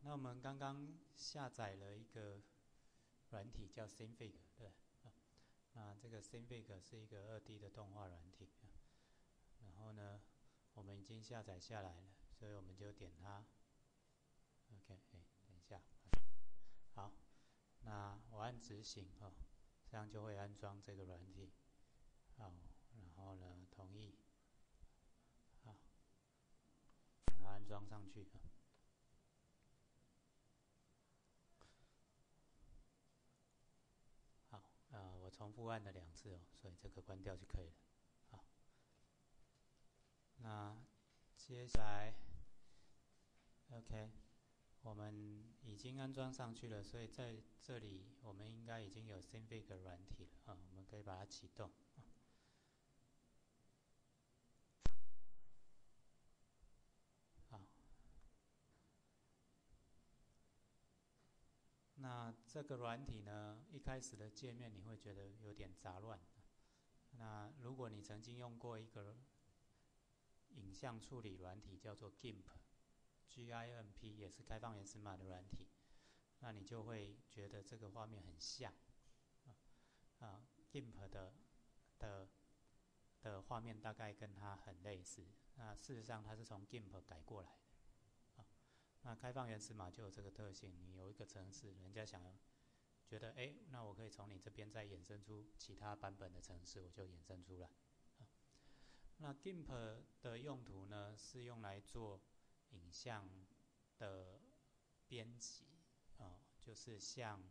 那我们刚刚下载了一个软体叫 Cinefig， 对，那这个 Cinefig 是一个2D 的动画软体，然后呢，我们已经下载下来了，所以我们就点它。OK， 等一下，好，那我按执行这样就会安装这个软体。好，然后呢，同意，好，把它安装上去。好，我重复按了2次所以这个关掉就可以了。好，那接下来 OK， 我们已经安装上去了，所以在这里我们应该已经有 Cinefig 软体了我们可以把它启动。好，那这个软体呢，一开始的界面你会觉得有点杂乱。那如果你曾经用过一个影像处理软体叫做 GIMP， 也是开放源码码的软体，那你就会觉得这个画面很像GIMP 的画面大概跟它很类似。那事实上它是从 GIMP 改过来的那开放源码就有这个特性，你有一个程式，人家想要觉得那我可以从你这边再衍生出其他版本的程式，我就衍生出来。那 GIMP 的用途呢，是用来做影像的编辑就是像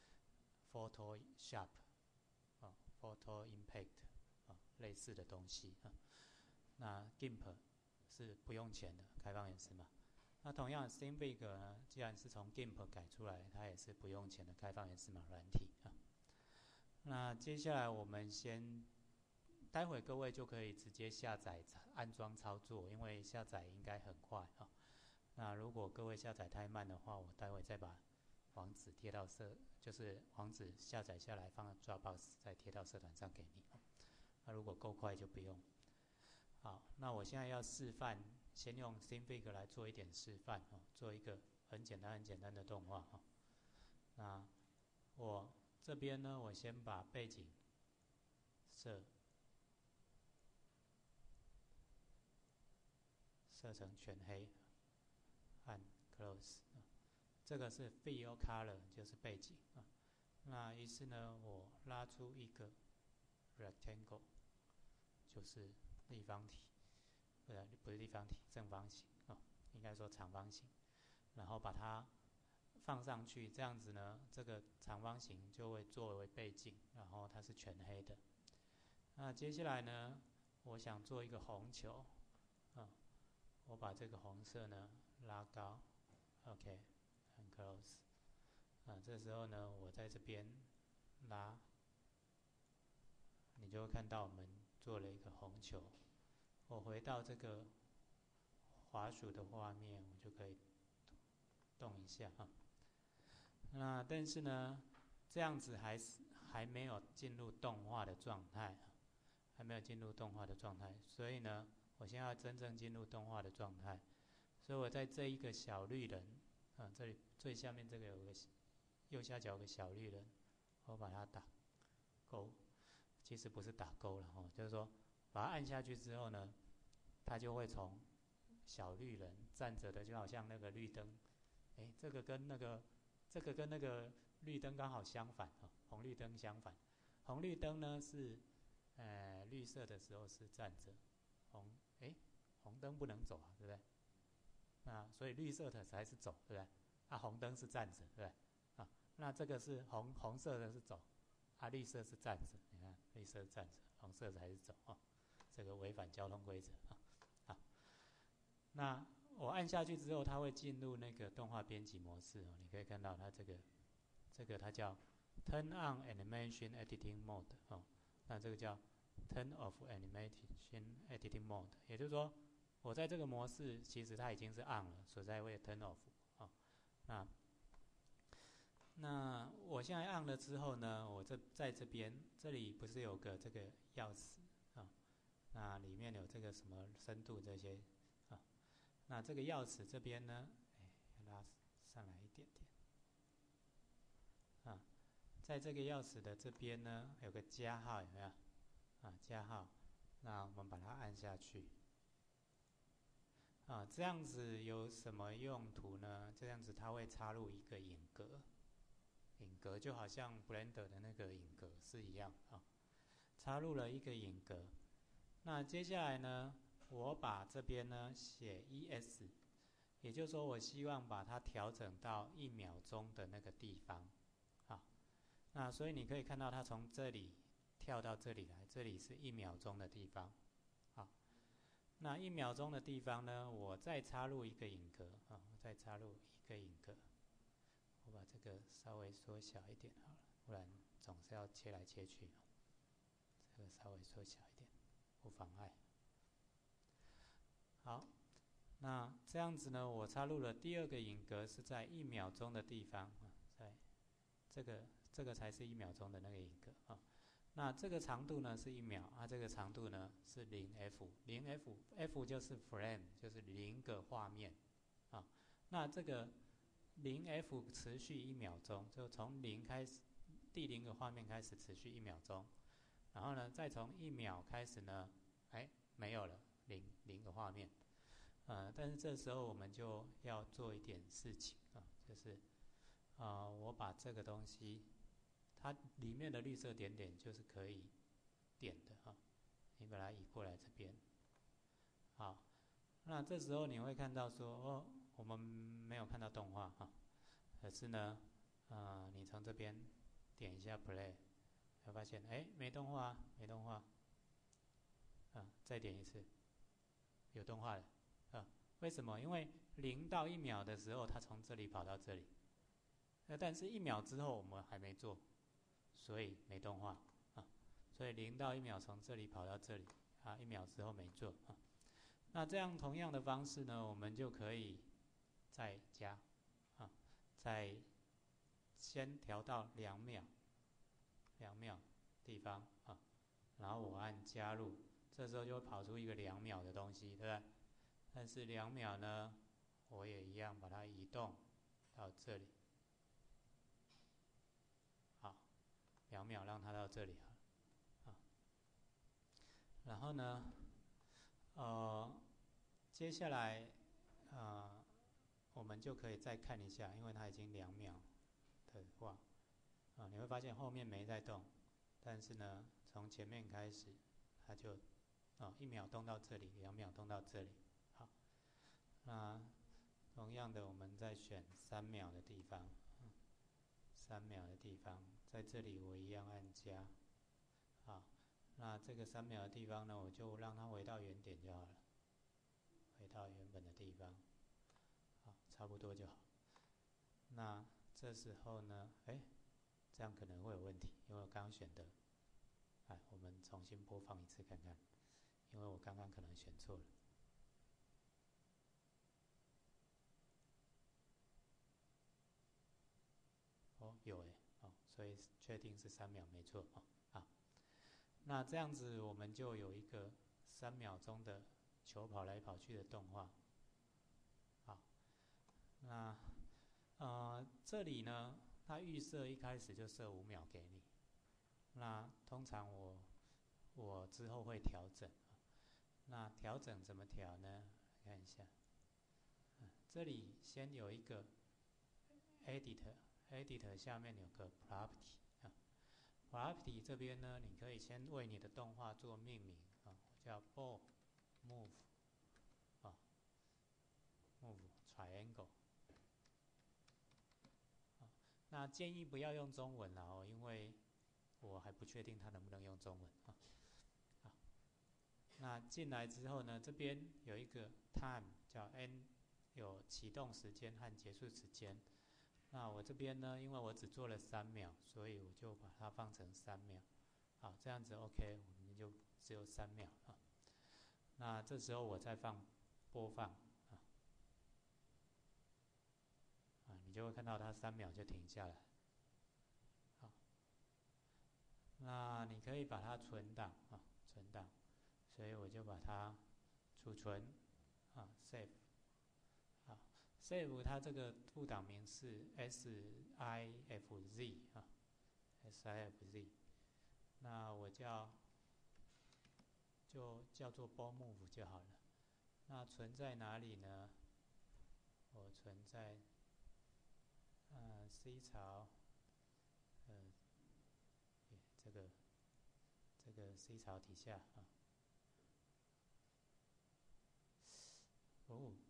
Photoshop、Photo Impact 类似的东西那 GIMP 是不用钱的开放源码。那同样 Cinefig 呢，既然是从 GIMP 改出来，它也是不用钱的开放源码软体那接下来我们待会各位就可以直接下载安装操作，因为下载应该很快那如果各位下载太慢的话，我待会再把网址贴到就是网址下载下来放到 Dropbox 再贴到社团上给你那如果够快就不用。好，那我现在要示范，先用 Cinefig 来做一点示范做一个很简单的动画那我这边呢，我先把背景设成全黑，按 Close 这个是 Fill Color， 就是背景那于是呢，我拉出一个 Rectangle， 就是立方体，不是立方体，正方形应该说长方形，然后把它放上去，这样子呢，这个长方形就会作为背景，然后它是全黑的。那接下来呢，我想做一个红球我把这个红色呢拉高 OK， 很 close 这时候呢，我在这边拉，你就会看到我们做了一个红球。我回到这个滑鼠的画面，我就可以动一下那但是呢，这样子还没有进入动画的状态所以呢，我现在要真正进入动画的状态，所以我在这一个小绿人这里最下面这个有个右下角有个小绿人，我把它打勾，其实不是打勾了就是说把它按下去之后呢，它就会从小绿人站着的，就好像那个绿灯，这个跟那个绿灯刚好相反红绿灯相反。红绿灯呢是绿色的时候是站着，红灯不能走对不对？那所以绿色的才是走，对不对？红灯是站着，对不对？那这个是红色的是走，绿色是站着，你看绿色站着，红色才是走这个违反交通规则那我按下去之后，它会进入那个动画编辑模式你可以看到它这个它叫 Turn on Animation Editing Mode 那这个叫 Turn off Animation Editing Mode， 也就是说我在这个模式其实它已经是 on 了，所以才会 turn off 那我现在按了之后呢，我在这里不是有个这个钥匙那里面有这个什么深度这些那这个钥匙这边呢，拉上来一点点。啊，在这个钥匙的这边呢，有个加号，有没有？啊，加号，那我们把它按下去。啊，这样子有什么用途呢？这样子它会插入一个影格，影格就好像 Blender 的那个影格是一样啊，插入了一个影格。那接下来呢，我把这边呢写 ES， 也就是说我希望把它调整到1秒钟的那个地方。好，那所以你可以看到它从这里跳到这里来，这里是1秒钟的地方。好，那1秒钟的地方呢，我再插入一个影格啊，我再插入一个影格。我把这个稍微缩小一点好了，不然总是要切来切去。这个稍微缩小一点，不妨碍。好，那这样子呢，我插入了第二个影格是在1秒钟的地方啊，在这个才是1秒钟的那个影格啊。那这个长度呢是1秒啊，这个长度呢是0f，0f，f 就是 frame， 就是0个画面啊。那这个0f 持续1秒钟，就从0开始，第0个画面开始持续1秒钟，然后呢，再从1秒开始呢，没有了0个画面，但是这时候我们就要做一点事情啊，就是我把这个东西，它里面的绿色点点就是可以点的啊，你把它移过来这边，好，那这时候你会看到说，我们没有看到动画啊，可是呢，你从这边点一下 play， 会发现没动画，没动画，再点一次，有动画了，为什么？因为0到1秒的时候，它从这里跑到这里，但是1秒之后我们还没做，所以没动画啊。所以0到1秒从这里跑到这里啊，1秒之后没做啊。那这样同样的方式呢，我们就可以再加啊，再先调到2秒地方啊，然后我按加入，这时候就会跑出一个2秒的东西，对不对？但是2秒呢，我也一样把它移动到这里，好，2秒让它到这里啊。然后呢，接下来我们就可以再看一下，因为它已经2秒的话，你会发现后面没在动，但是呢，从前面开始，它就1秒动到这里，2秒动到这里，好，那同样的，我们再选3秒的地方，3秒的地方，在这里我一样按加，好，那这个3秒的地方呢，我就让它回到原点就好了，回到原本的地方，好，差不多就好。那这时候呢，这样可能会有问题，因为我刚刚选的，我们重新播放一次看看，因为我刚刚可能选错了。有所以确定是3秒没错好，那这样子我们就有一个3秒钟的球跑来跑去的动画。好，那这里呢，它预设一开始就设5秒给你。那通常我之后会调整。那调整怎么调呢？看一下，这里先有一个 Editor 下面有个 Property 这边呢，你可以先为你的动画做命名叫 Ball Move Move Triangle。那建议不要用中文啦因为我还不确定它能不能用中文好，那进来之后呢，这边有一个 Time 叫 N， 有启动时间和结束时间。那我这边呢，因为我只做了3秒，所以我就把它放成3秒。好，这样子 OK， 我们就只有3秒那这时候我再播放你就会看到它3秒就停下来。好，那你可以把它存档存档，所以我就把它储存save。好， ，save 它这个副档名是 SIFZ 啊 ，SIFZ。那我就叫做 ball move 就好了。那存在哪里呢？我存在C 槽，这个 C 槽底下啊。哦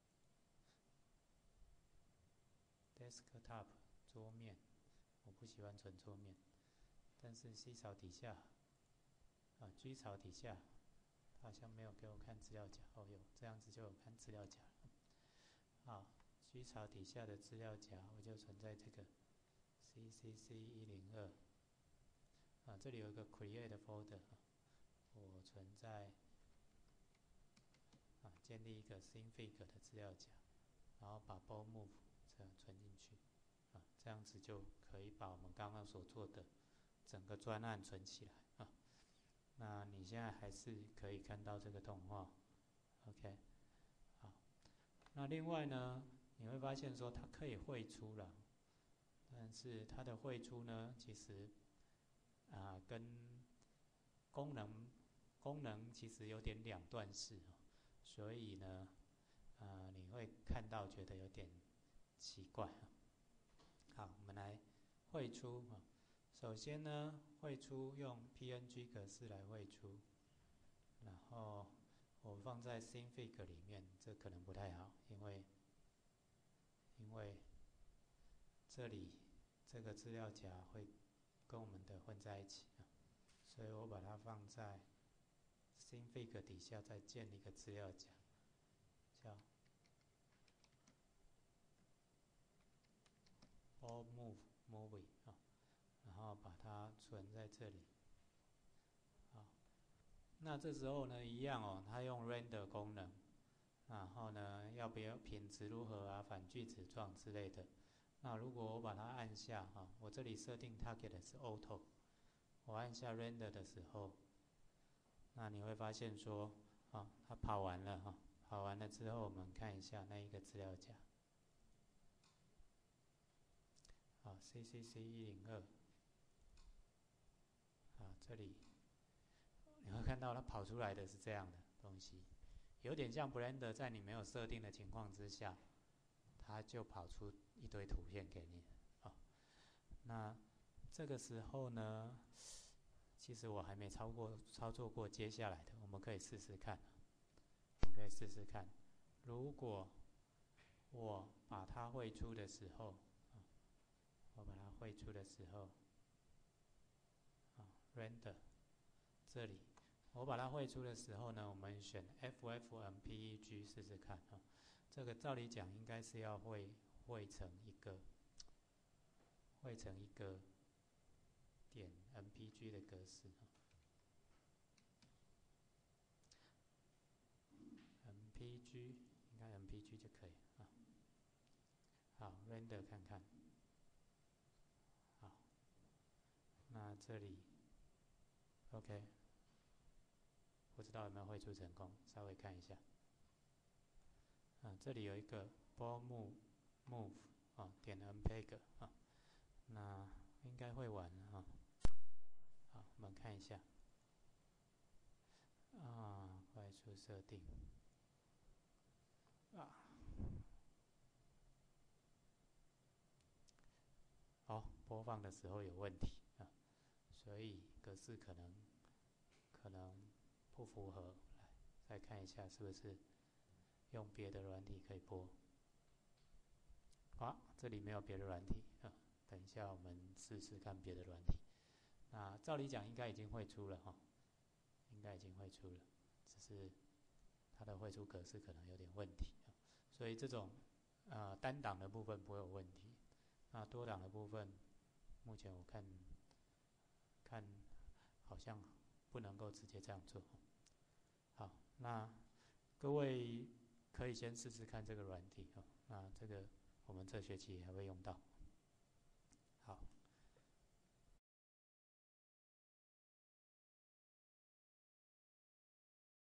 ，desktop 桌面，我不喜欢存桌面，但是 C 槽底下G 槽底下，好像没有给我看资料夹。哦，有，这样子就有看资料夹了。好 ，G 槽底下的资料夹，我就存在这个 CCC102。这里有一个 Create folder， 我存在建立一个 Synfig 的资料夹，然后把 ball move 这样存进去，这样子就可以把我们刚刚所做的整个专案存起来。那你现在还是可以看到这个动画 ，OK， 好。那另外呢，你会发现说它可以汇出了，但是它的汇出呢，其实跟功能其实有点两段式，所以呢，你会看到觉得有点奇怪。好，我们来汇出。首先呢，汇出用 PNG 格式来汇出，然后我放在 Synfig 里面，这可能不太好，因为这里这个资料夹会跟我们的混在一起，所以我把它放在 Synfig 底下，再建一个资料夹，叫 All Movie 然后把它存在这里。好，那这时候呢，一样它用 render 功能，然后呢，要不要品质如何反句子状之类的。那如果我把它按下我这里设定 target 是 auto， 我按下 render 的时候，那你会发现说它跑完了跑完了之后，我们看一下那一个资料夹。CCC102，这里你会看到它跑出来的是这样的东西，有点像 Blender 在你没有设定的情况之下，它就跑出一堆图片给你。那这个时候呢，其实我还没操作过接下来的，我们可以试试看。如果我把它汇出的时候，render 这里，我把它汇出的时候呢，我们选 FFmpeg 试试看这个照理讲应该是要汇成一个点 mpg 的格式，mpg 应该 mpg 就可以好 ，render 看看。好，那这里 OK， 不知道有没有汇出成功，稍微看一下。这里有一个 ball move 点 mpeg 那应该会完了好，我们看一下快速设定播放的时候有问题所以格式可能不符合。来，再看一下是不是用别的软体可以播。这里没有别的软体等一下我们试试看别的软体。那照理讲应该已经汇出了只是它的汇出格式可能有点问题所以这种单档的部分不会有问题。那多档的部分，目前我看好像不能够直接这样做。好，那各位可以先试试看这个软体那这个我们这学期还会用到。